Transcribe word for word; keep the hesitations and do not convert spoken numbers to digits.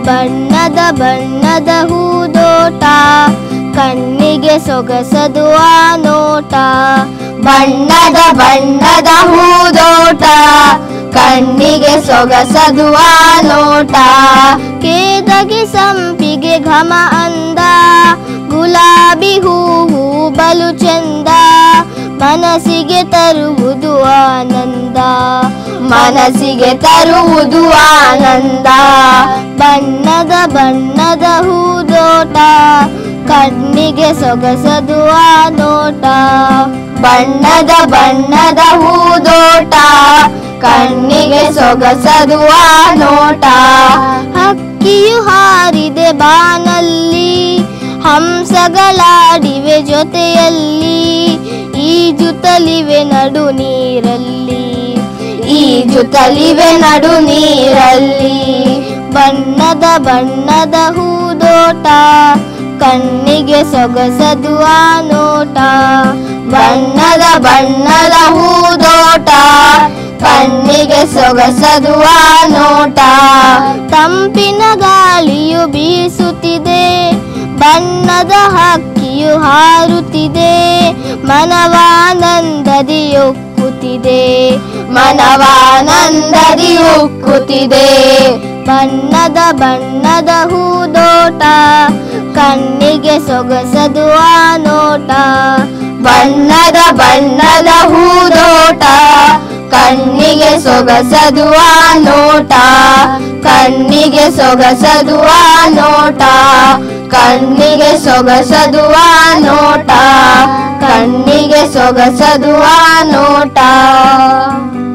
ಬಣ್ಣದ ಬಣ್ಣದ ಹೂದೋಟ ಕಣ್ಣಿಗೆ ಸೊಗಸದು ಆ ನೋಟ. ಬಣ್ಣದ ಬಣ್ಣದ ಹೂದೋಟ ಕಣ್ಣಿಗೆ ಸೊಗಸದು ಆ ನೋಟ. ಕೇದಗಿ ಸಂಪಿಗೆ ಘಮ ಅಂದ ಗುಲಾಬಿ ಹೂವು ಬಲು ಚಂದ ಮನಸ್ಸಿಗೆ ತರುವುದು ಆನಂದ. ಮನಸ್ಸಿಗೆ ತರುವುದು ಆನಂದ. ಬಣ್ಣದ ಬಣ್ಣದ ಹೂದೋಟ ಕಣ್ಣಿಗೆ ಸೊಗಸದು ಆ ನೋಟ. ಬಣ್ಣದ ಬಣ್ಣದ ಹೂದೋಟ ಕಣ್ಣಿಗೆ ಸೊಗಸದು ಆ ನೋಟ. ಹಕ್ಕಿಯು ಹಾರಿದೆ ಬಾನಲ್ಲಿ ಹಂಸಗಳಾಡಿವೆ ಜೊತೆಯಲ್ಲಿ ಈಜುತ್ತಲಿವೆ ನಡು ನೀರಲ್ಲಿ. ಈಜುತ್ತಲಿವೆ ನಡು ನೀರಲ್ಲಿ. ಬಣ್ಣದ ಬಣ್ಣದ ಹೂದೋಟ ಕಣ್ಣಿಗೆ ಸೊಗಸದು ಆ ನೋಟ. ಬಣ್ಣದ ಬಣ್ಣದ ಹೂದೋಟ ಕಣ್ಣಿಗೆ ಸೊಗಸದು ಆ ನೋಟ. ತಂಪಿನ ಗಾಳಿಯು ಬೀಸುತ್ತಿದೆ ಬಣ್ಣದ ಹಕ್ಕಿಯು ಹಾರುತ್ತಿದೆ ಮನವಾನಂದದಿ ಉಕ್ಕುತ್ತಿದೆ. ಮನವಾನಂದದಿ ಉಕ್ಕುತ್ತಿದೆ. ಬಣ್ಣದ ಬಣ್ಣದ ಹೂದೋಟ ಕಣ್ಣಿಗೆ ಸೊಗಸದು ಆ ನೋಟ. ಬಣ್ಣದ ಬಣ್ಣದ ಹೂದೋಟ ಕಣ್ಣಿಗೆ ಸೊಗಸದು ಆ ನೋಟ. ಕಣ್ಣಿಗೆ ಸೊಗಸದು ಆ ನೋಟ. ಕಣ್ಣಿಗೆ ಸೊಗಸದು ಆ ನೋಟ. ಕಣ್ಣಿಗೆ ಸೊಗಸದು ಆ ನೋಟ.